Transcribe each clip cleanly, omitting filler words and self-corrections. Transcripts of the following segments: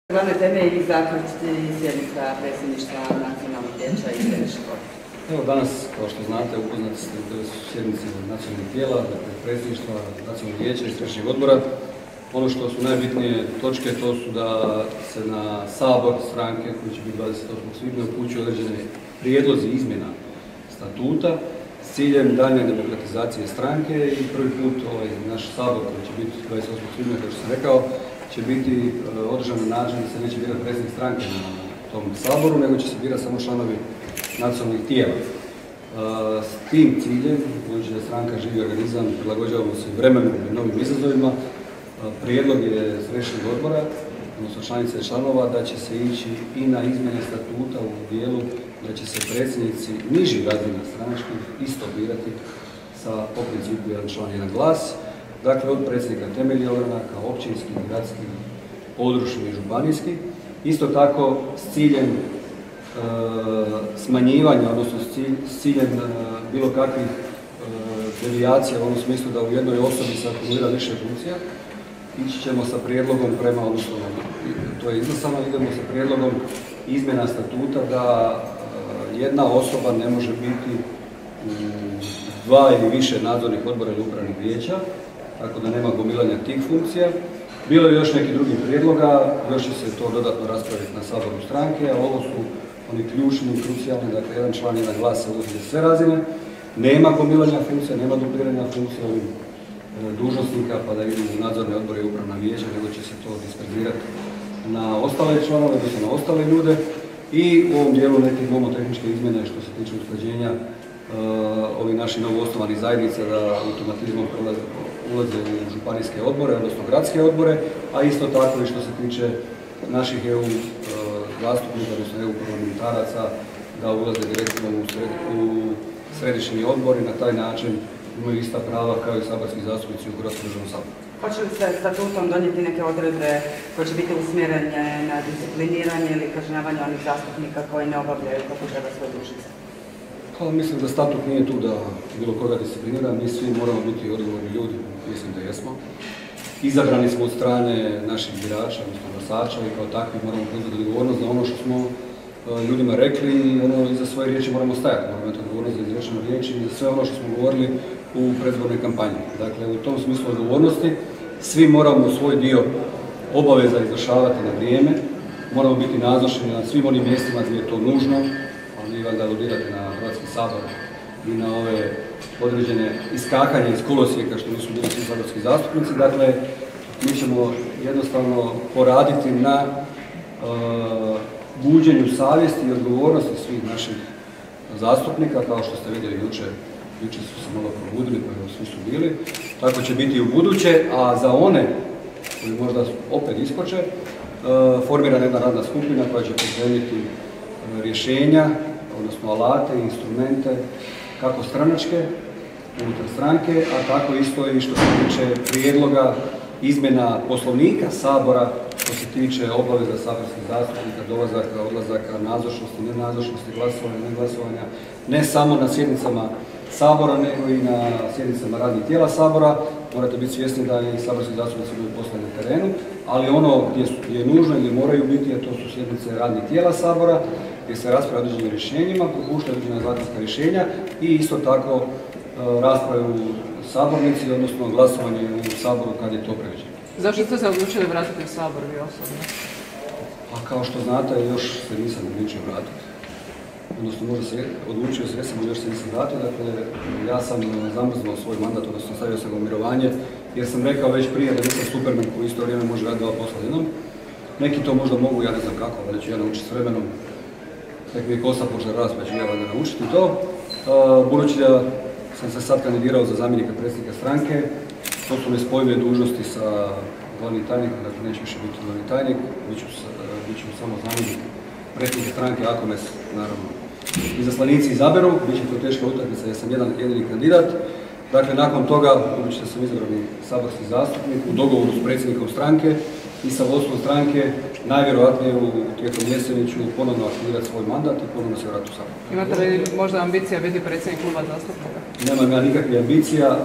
Glavne teme i zaključci sjednica predsjedništva Nacionalnog vijeća i Središnjeg odbora. Evo danas, kao što znate, upoznati ste da su sjednice nacionalnih tijela, dakle predsjedništva Nacionalnog vijeća i Središnjeg odbora. Ono što su najbitnije točke, to su da se na Sabor stranke, koji će biti 28. svibnja, upućuju određene prijedlozi izmjena statuta s ciljem daljnje demokratizacije stranke i prvi put naš Sabor, koji će biti 28. svibnja, kao što sam rekao, će biti održan na način da se neće birati predsjednik stranke na tom Saboru, nego će se birati samo članovi nacionalnih tijela. S tim ciljem, budući da stranka živi organizam, prilagođavamo se vremenu i novim izazovima, prijedlog je Središnjeg odbora, odnosno članica i članova, da će se ići i na izmjene statuta u dijelu da će se predsjednici nižih razina stranačkih isto birati po principu jedan član, jedan glas. Dakle, od predsjednika temeljnih ogranaka, općinskih, gradskih, područnih i županijskih. Isto tako s ciljem smanjivanja, odnosno s ciljem bilo kakvih devijacija u onom smislu da u jednoj osobi se akumulira više funkcija. Ići ćemo sa prijedlogom prema, odnosno to je izglasano, idemo sa prijedlogom izmjena statuta da jedna osoba ne može biti u dva ili više nadzornih odbora ili upravnih vijeća, tako da nema gomilanja tih funkcija. Bilo je još nekih drugih prijedloga, još će se to dodatno raspraviti na Saboru stranke, a ovo su oni ključni i krucijalni, dakle jedan član, jedan glas se ulazi za sve razine. Nema gomilanja funkcija, nema dupliranja funkcija ovih dužnosnika pa da idu u nadzorne odbore i upravna vijeća, nego će se to disperzirati na ostale članove, odnosno na ostale ljude. I u ovom dijelu neke nomotehničke izmjene što se tiče usklađenja ovih naših novoosnovanih zajednica da automatizmom ulaze u županijske odbore, odnosno gradske odbore, a isto tako i što se tiče naših EU zastupnika, odnosno EU parlamentaraca, da ulaze direktno u središnji odbor i na taj način imaju ista prava kao i saborski zastupnici u Hrvatskom državnom saboru. Hoće li se statutom donijeti neke odredbe koje će biti usmjerene na discipliniranje ili kažnjavanje onih zastupnika koji ne obavljaju kako treba svoje dužnosti? Mislim da statut nije tu da bilo koga disciplinira, mi svi moramo biti odgovorni ljudi, mislim da jesmo. Izabrani smo od strane naših birača, odnosno glasača i kao takvi moramo preuzeti odgovornost za ono što smo ljudima rekli i iza svoje riječi moramo stajati. Moramo imati odgovornost za izrečene riječi i za sve ono što smo govorili u predizbornoj kampanji. Dakle, u tom smislu odgovornosti svi moramo svoj dio obaveza izvršavati na vrijeme, moramo biti nazočni na svim onim mjestima gdje je to nužno, ali vi valjda aludirate na Hrvatski sabor i na ove određene iskakanje iz kolosijeka što nisu bili svi saborski zastupnici. Dakle, mi ćemo jednostavno poraditi na buđenju savjesti i odgovornosti svih naših zastupnika, kao što ste vidjeli jučer su se malo probudili, pa svi su bili. Tako će biti i u buduće, a za one koji možda opet iskoče, formirana jedna radna skupina koja će pripremiti rješenja, odnosno alate i instrumente, kako stranačke, unutar stranke, a tako isto i što se tiče prijedloga izmjena Poslovnika Sabora, što se tiče obaveza saborskih zastupnika, dolazaka, odlazaka, nazočnosti, nenazočnosti, glasovanja, neglasovanja, ne samo na sjednicama Sabora, nego i na sjednicama radnih tijela Sabora. Morate biti svjesni da i saborski zastupnici budu poslali na terenu, ali ono gdje je nužno i gdje moraju biti, a to su sjednice radnih tijela Sabora, gdje se raspravlja određenim rješenjima, propuštaju određena zakonska rješenja i isto tako rasprave u sabornici, odnosno glasovanje u Saboru kad je to predviđeno. Zašto ste se odlučili vratiti u Sabor vi osobno? Pa kao što znate, još se nisam odlučio vratiti. Odnosno, možda se odlučio se, još se nisam vratio. Dakle, ja sam zamrznuo svoj mandat, odnosno stavio sam ga u mirovanje, jer sam rekao već prije da nisam Superman koji u isto vrijeme može raditi dva posla jednom. Neki to možda mogu, ja ne znam kako, ali ću ja naučiti s vremenom. Nek mi je kosa počela rast, pa ću ja valjda naučiti to. Budući da sam se sad kandidirao za zamjenika predsjednika stranke, to su nespojive dužnosti sa glavnim tajnikom, dakle neće više biti glavni tajnik, bit ću samo zamjenik predsjednika stranke, ako me naravno izaslanici izaberu, bit će to teška utakmica jer sam jedini kandidat. Dakle, nakon toga, budući da sam izabrani saborski zastupnik, u dogovoru s predsjednikom stranke i sa vodstvom stranke, najvjerojatnije tijekom jeseni ću ponovno aktivirati svoj mandat i ponovno se vratiti u Sabor. Imate li možda ambicija biti predsjednik kluba zastupnika? Nemam ja nikakvih ambicija.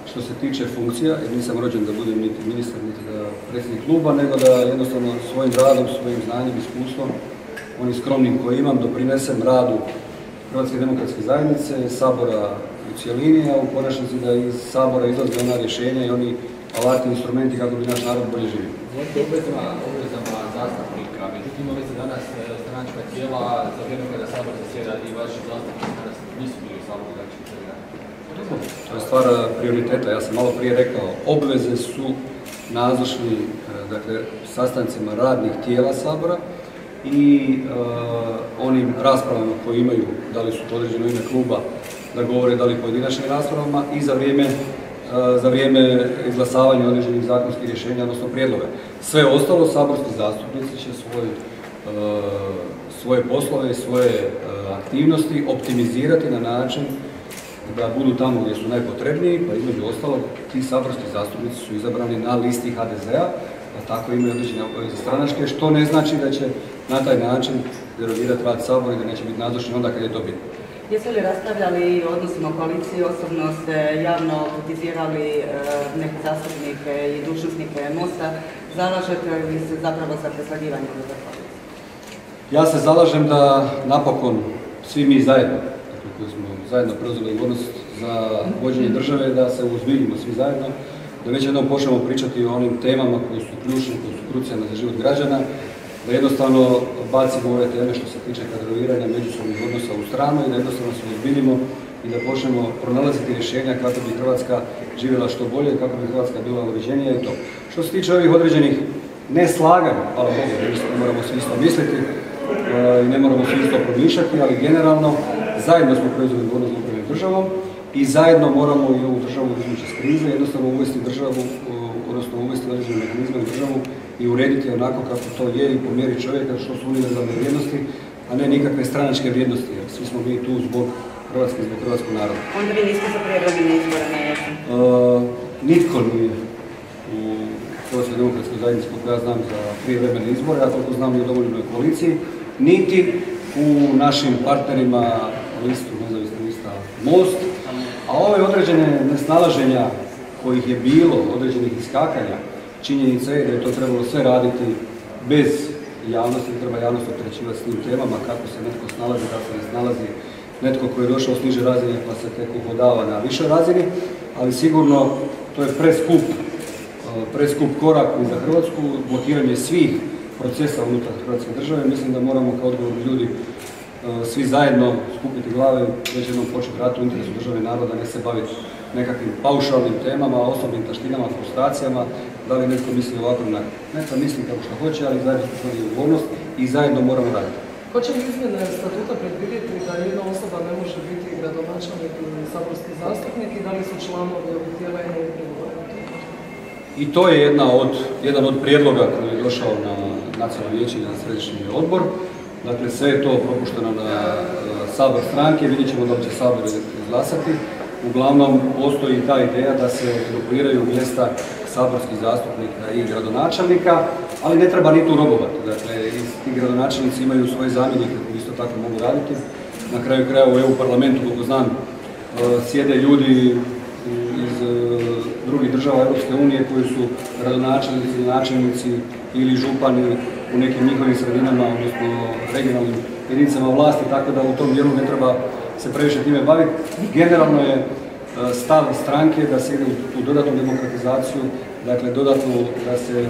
što se tiče funkcija, jer nisam rođen da budem niti ministar, niti da predsjednik kluba, nego da jednostavno svojim radom, svojim znanjem, iskustvom, onim skromnim koji imam, doprinesem radu Hrvatske demokratske zajednice, Sabora u cijelini, a u konačnici da iz Sabora izlaze ona rješenja i oni alati, instrumenti kako bi naš narod bolje živio. Govorite o obvezama zastupnika, međutim ove se danas stranačka tijela za vrijeme kada Sabor zasjeda i vaši zastupnici danas nisu bili u Saboru, znači to je stvar prioriteta. Ja sam malo prije rekao, obveze su nazočni sastancima radnih tijela Sabora i onim raspravama koje imaju, da li su podređene u ime kluba da govore, da li pojedinačnim raspravama i za vrijeme izglasavanja određenih zakonskih rješenja, odnosno prijedloga. Sve ostalo, saborski zastupnici će svoje poslove i svoje aktivnosti optimizirati na način da budu tamo gdje su najpotrebniji, pa između ostalog ti saborski zastupnici su izabrani na listi HDZ-a, pa tako imaju određene obaveze stranačke, što ne znači da će na taj način derogirati rad Sabora i da neće biti nazočni onda kad je to bitno. Jeste li raspravljali o odnosima koalicije, osobno ste javno kritizirali neke zastupnike i dužnosnike MOST-a, zalažete li se zapravo za preslagivanje unutar koalicije? Ja se zalažem da napokon svi mi zajedno, koji smo zajedno preuzeli odgovornost za vođenje države, da se uozbiljimo svi zajedno, da već jednom počnemo pričati o onim temama koje su ključne, koje su krucijalne za život građana, da jednostavno bacimo ove teme što se tiče kadroviranja međusobnih odnosa u stranu i da jednostavno se uozbiljimo i da počnemo pronalaziti rješenja kako bi Hrvatska živjela što bolje i kako bi Hrvatska bila uređenija i to. Što se tiče ovih određenih neslaganja, hvala Bogu, ne moramo svi isto misliti i ne moramo svi isto promišljati, ali generalno zajedno smo preuzeli odgovornost za upravljanje državom i zajedno moramo i ovu državu izvući iz krize, jednostavno uvesti državu, odnosno uvesti određene mehanizme u državu i urediti onako kako to je i po mjeri čovjeka, što su univerzalne vrijednosti, a ne nikakve stranačke vrijednosti, jer svi smo mi tu zbog Hrvatske, zbog hrvatskog naroda. Onda vi niste za prijevremene izbore na jesen? Nitko nije u Hrvatskoj demokratskoj zajednici, koliko ja znam, za prijevremene izbore, a koliko znam i u Domoljubnoj koaliciji, niti u našim partnerima listu, nezavisna lista Most, a ove određene nesnalaženja kojih je bilo, određenih iskakanja, činjenica je da je to trebalo sve raditi bez javnosti, treba javnost opterećivati s tim temama, kako se netko snalazi, kako se ne snalazi, netko koji je došao s niže razine pa se tek uhodava na višoj razini, ali sigurno to je preskup korak za Hrvatsku, blokiranje svih procesa unutar Hrvatske države. Mislim da moramo kao odgovorni ljudi svi zajedno skupiti glave, već jednom početi raditi u interesu države i naroda, ne se baviti nekakvim paušalnim temama, osobnim taštinama, frustracijama, da li netko misli ovako na neka misli kako što hoće, ali zajedno smo odgovornost i zajedno moramo raditi. Hoće li izmjene statuta predvidjeti da jedna osoba ne može biti gradonačelnik ili saborski zastupnik i da li su članovi ovih tijela i I to je jedan od prijedloga koji je došao na Nacionalno vijeće i na Središnji odbor. Dakle, sve je to propušteno na Sabor stranke, vidjet ćemo da li će Sabor izglasati. Uglavnom, postoji ta ideja da se dupliraju mjesta saborskih zastupnika i gradonačelnika, ali ne treba ni tu robovati. Dakle, ti gradonačelnici imaju svoje zamjenike koji isto tako mogu raditi. Na kraju kraja u EU parlamentu, koliko znam, sjede ljudi iz drugih država Europske unije koji su gradonačelnici, načelnici ili župani u nekim njihovim sredinama, odnosno regionalnim jedinicama vlasti, tako da u tom dijelu ne treba se previše time baviti. Generalno je stav stranke da se ide u dodatnu demokratizaciju, dakle dodatno da se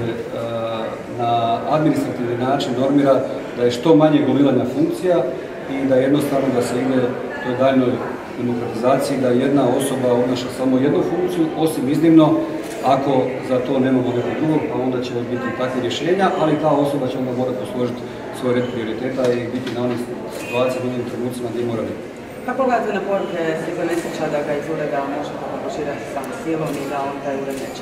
na administrativni način normira da je što manje gomilanja funkcija i da jednostavno da se ide toj daljnjoj demokratizaciji, da jedna osoba obnaša samo jednu funkciju, osim iznimno ako za to nemamo nekog drugog, pa onda će biti takve rješenja, ali ta osoba će onda morati posložiti svoj red prioriteta i biti na onim situacijama, na onim trenucima gdje mora biti. Kako gledate na poruke Stipe Mesića da ga iz ureda možete pokuširati samo silom i da on taj ured neće?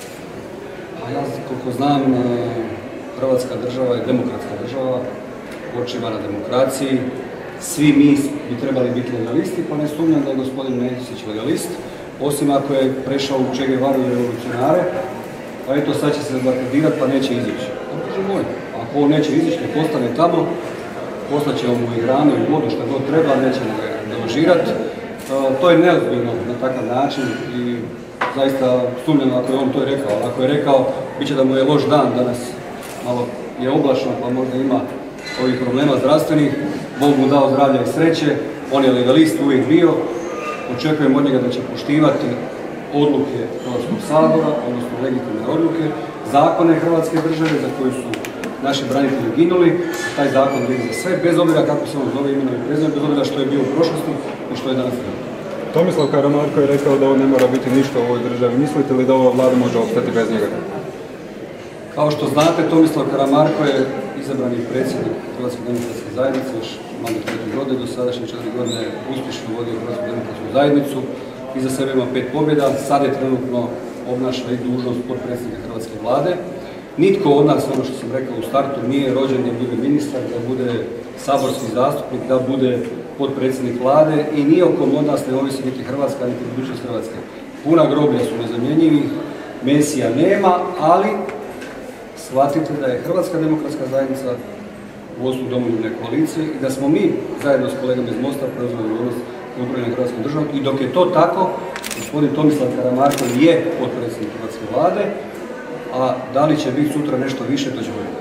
Ja koliko znam, Hrvatska država je demokratska država, počiva na demokraciji. Svi mi bi trebali biti legalisti, pa ne sumnjam da je gospodin Mesić legalist, osim ako je prešao u Che Guevaru i revolucionare, pa eto sad će se zabarikadirati pa neće izići. Ako on neće izići, nek ostane tamo, poslaćemo mu i hranu i vodu što god treba, nećemo ga deložirati. To je neozbiljno na takav način i zaista sumnjam ako je on to i rekao. Ako je rekao, bit će da mu je loš dan danas, malo je oblačno pa možda ima ovih problema zdravstvenih. Bog mu dao zdravlja i sreće, on je legalist uvijek bio. Očekujem od njega da će poštivati odluke Hrvatskog sabora, odnosno legitimne odluke, zakone Hrvatske države za koju su naši branitelji ginuli. Taj zakon vrijedi za sve, bez obzira kako se on zove imenom i prezimenom, bez obzira što je bio u prošlosti i što je danas bio. Tomislav Karamarko je rekao da on ne mora biti ništa u ovoj državi. Mislite li da ova vlada može opstati bez njega? Kao što znate, Tomislav Karamarko je izabrani predsjednik Hrvatske demokratske zajednice, još manje 4 godine, do sadašnje 4 godine uspješno vodio Hrvatsku demokratsku zajednicu. Iza sebe ima 5 pobjeda, sad je trenutno obnaša i dužnost potpredsjednika Hrvatske vlade. Nitko od nas, ono što sam rekao u startu, nije rođen da bude ministar, da bude saborski zastupnik, da bude potpredsjednik vlade i nijekom od nas ne ovisi niti Hrvatska, niti budućnost Hrvatske. Puna groblja su nezamjenjivih, Mesija nema, ali shvatite da je Hrvatska demokratska zajednica u vodstvu Domoljubne koalicije i da smo mi zajedno s kolegama iz Mosta preuzeli odgovornost za upravljanje Hrvatskom državom i dok je to tako, gospodin Tomislav Karamarko je potpredsjednik Hrvatske vlade, a da li će biti sutra nešto više, to će biti.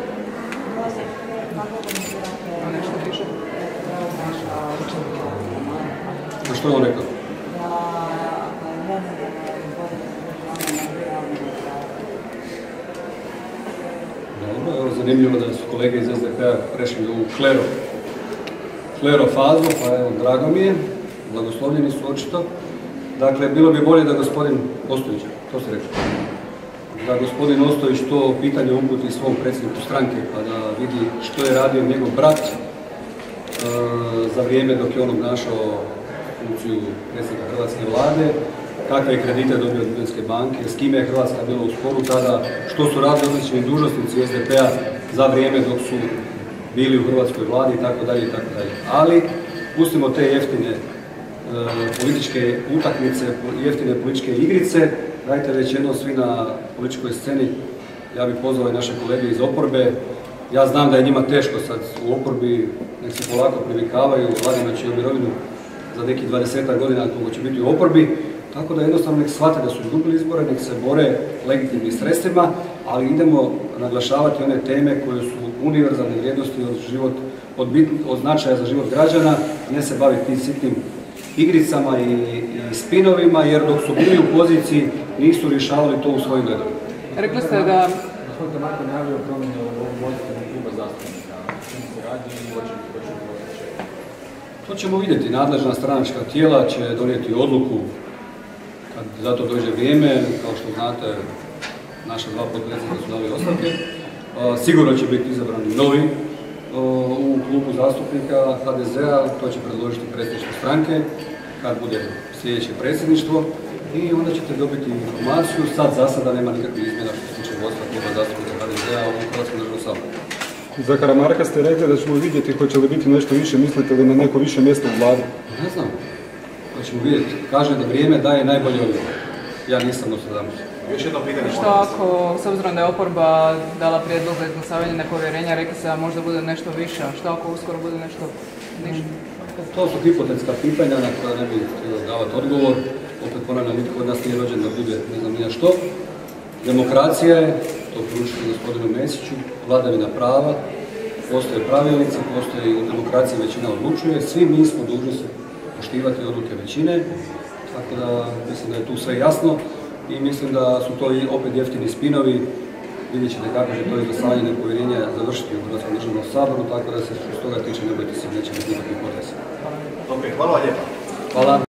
Što je on rekao? Dobro, evo zanimljivo da su kolege iz SDP-a prešli u klero fazu, pa evo, drago mi je, blagoslovljeni su očito. Dakle, bilo bi bolje da gospodin Ostojić, to ste rekli, da gospodin Ostojić to pitanje uputi svom predsjedniku stranke, pa da vidi što je radio njegov brat za vrijeme dok je on obnašao funkciju predsjednika Hrvatske vlade, kakve je kredite dobio od Ljubljanske banke, s kime je Hrvatska bila u sporu tada, što su radili odlični dužnosnici SDP-a za vrijeme dok su bili u Hrvatskoj vladi itd. Ali pustimo te jeftine političke utakmice, jeftine političke igrice, dajte već jedno svi na političkoj sceni. Ja bih pozvao i naše kolege iz oporbe. Ja znam da je njima teško sad u oporbi, nek se polako privikavaju, Vladimir će u mirovinu za nekih 20 godina koliko će biti u oporbi, tako da jednostavno nek shvate da su izgubili izbore, nek se bore legitimnim sredstvima, ali idemo naglašavati one teme koje su univerzalne vrijednosti od značaja za život građana, ne se baviti tim sitnim igricama i spinovima, jer dok su bili u poziciji nisu rješavali to u svojim redovima. Rekli ste da... Gospodin Karamarko najavio promjene u vodstvenom kluba zastupnika. Čim se radi i hoće li to ćemo vidjeti. Nadležna stranačka tijela će donijeti odluku kad za to dođe vrijeme. Kao što znate, naša dva potpredsjednika su dali ostavke. Sigurno će biti izabrani novi u klubu zastupnika HDZ-a, to će predložiti predsjedništvo stranke kad bude sljedeće predsjedništvo i onda ćete dobiti informaciju. Sad za sada nema nikakvih izmjena što se tiče vodstva kluba zastupnika HDZ-a u Hrvatskom državnom saboru. Za Karamarka ste rekli da ćemo vidjeti hoće li biti nešto više, mislite li na neko više mjesto u vladi? Ne znam, to ćemo vidjeti. Kaže da vrijeme daje najbolje odgovor. Ja nisam Nostradamus. Još jedno pitanje. Što ako, s obzirom da je oporba dala prijedlog za izglasavanje nepovjerenja, rekli se da možda bude nešto više, a što ako uskoro bude nešto niže? To su hipotetska pitanja na koja ne bih htio davati odgovor. Opet ponavljam, nitko od nas nije rođen da bude ne znam nija što. Demokracija je, to poručujem gospodinu Mesiću, vladavina prava, postoje pravilnici, postoji u demokraciji većina odlučuje, svi mi smo dužni se poštivati odluke većine, tako da mislim da je tu sve jasno i mislim da su to i opet jeftini spinovi. Vidjet ćete kako će to izglasavanje nepovjerenja završiti u Hrvatskom državnom saboru, tako da se što toga tiče ne bojte se, neće biti nikakvih potresa. Ok, hvala vam lijepa. Hvala.